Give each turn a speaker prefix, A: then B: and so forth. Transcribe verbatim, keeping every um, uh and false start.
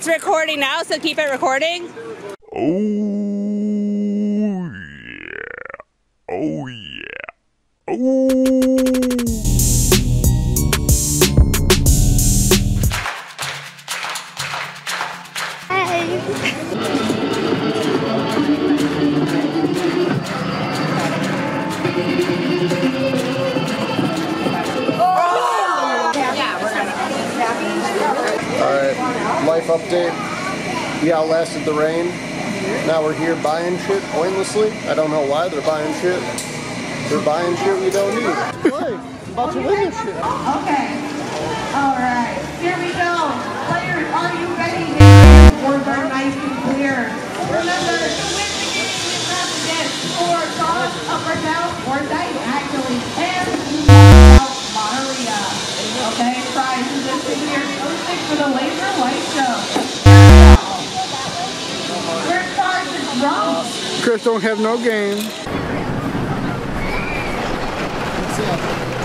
A: recording now, so keep it recording.
B: Oh yeah. Oh yeah. Oh.
C: Alright, life update. We outlasted the rain. Now we're here buying shit pointlessly. I don't know why they're buying shit. They're buying shit we don't need. Play. I'm about to win this shit.
D: Okay. Alright. Here we go. Players, are you ready? Boards are nice and clear. Remember, to win the game, you have to get four toss, up or down, or dice, actually. And you must out Monteria. Okay, prizes this year. Go stick for the laser light show. Where's cards and drums?
C: Chris don't have no game.
E: That's it.